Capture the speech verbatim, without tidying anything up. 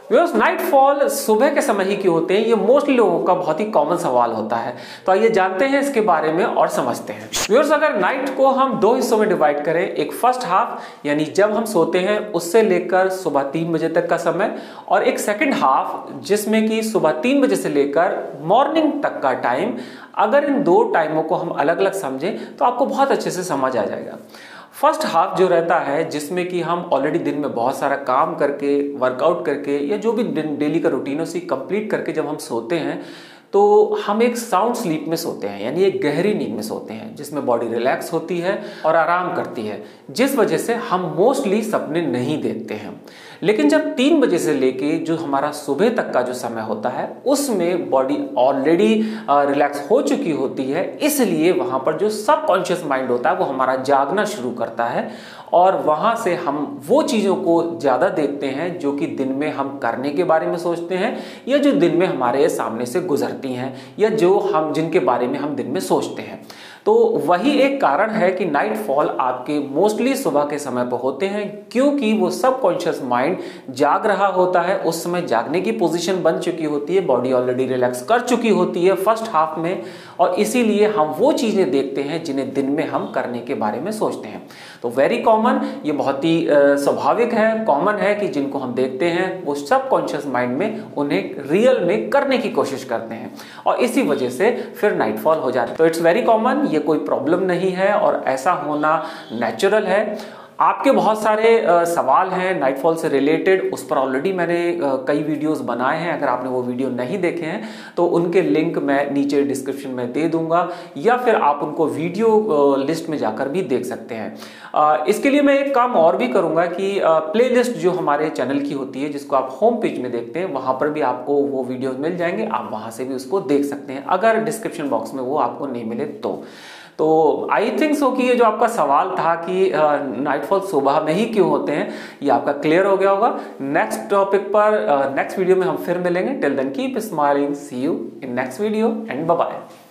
Viewers, nightfall सुबह के समय ही क्यों होते हैं, ये मोस्टली लोगों का बहुत ही कॉमन सवाल होता है। तो आइए जानते हैं इसके बारे में और समझते हैं। व्यूअर्स, अगर नाइट को हम दो हिस्सों में डिवाइड करें, एक फर्स्ट हाफ यानी जब हम सोते हैं उससे लेकर सुबह तीन बजे तक का समय, और एक सेकंड हाफ जिसमें कि सुबह तीन बजे से लेकर मॉर्निंग तक का टाइम। अगर इन दो टाइमों को हम अलग अलग समझें तो आपको बहुत अच्छे से समझ आ जाएगा। फर्स्ट हाफ जो रहता है जिसमें कि हम ऑलरेडी दिन में बहुत सारा काम करके, वर्कआउट करके या जो भी डेली का रूटीन है उसी कंप्लीट करके जब हम सोते हैं तो हम एक साउंड स्लीप में सोते हैं, यानी एक गहरी नींद में सोते हैं जिसमें बॉडी रिलैक्स होती है और आराम करती है, जिस वजह से हम मोस्टली सपने नहीं देखते हैं। लेकिन जब तीन बजे से लेके जो हमारा सुबह तक का जो समय होता है उसमें बॉडी ऑलरेडी रिलैक्स हो चुकी होती है, इसलिए वहां पर जो सबकॉन्शियस माइंड होता है वो हमारा जागना शुरू करता है और वहां से हम वो चीज़ों को ज़्यादा देखते हैं जो कि दिन में हम करने के बारे में सोचते हैं या जो दिन में हमारे सामने से गुजरती हैं या जो हम जिनके बारे में हम दिन में सोचते हैं। तो वही एक कारण है कि नाइट फॉल आपके मोस्टली सुबह के समय पर होते हैं, क्योंकि वो सबकॉन्शियस माइंड जाग रहा होता है, उस समय जागने की पोजीशन बन चुकी होती है, बॉडी ऑलरेडी रिलैक्स कर चुकी होती है फर्स्ट हाफ में, और इसीलिए हम वो चीज़ें देखते हैं जिन्हें दिन में हम करने के बारे में सोचते हैं। तो वेरी कॉमन, ये बहुत ही स्वाभाविक है, कॉमन है कि जिनको हम देखते हैं वो सबकॉन्शियस माइंड में उन्हें रियल में करने की कोशिश करते हैं और इसी वजह से फिर नाइटफॉल हो जाता है। तो इट्स वेरी कॉमन, ये कोई प्रॉब्लम नहीं है और ऐसा होना नेचुरल है। आपके बहुत सारे आ, सवाल हैं नाइटफॉल से रिलेटेड, उस पर ऑलरेडी मैंने आ, कई वीडियोस बनाए हैं। अगर आपने वो वीडियो नहीं देखे हैं तो उनके लिंक मैं नीचे डिस्क्रिप्शन में दे दूंगा या फिर आप उनको वीडियो आ, लिस्ट में जाकर भी देख सकते हैं। आ, इसके लिए मैं एक काम और भी करूंगा कि प्लेलिस्ट जो हमारे चैनल की होती है जिसको आप होम पेज में देखते हैं वहां पर भी आपको वो वीडियोज मिल जाएंगे, आप वहां से भी उसको देख सकते हैं अगर डिस्क्रिप्शन बॉक्स में वो आपको नहीं मिले तो। तो आई थिंक सो कि ये जो आपका सवाल था कि नाइटफॉल सुबह में ही क्यों होते हैं, ये आपका क्लियर हो गया होगा। नेक्स्ट टॉपिक पर नेक्स्ट वीडियो में हम फिर मिलेंगे। Till then keep smiling, see you in next video and bye bye.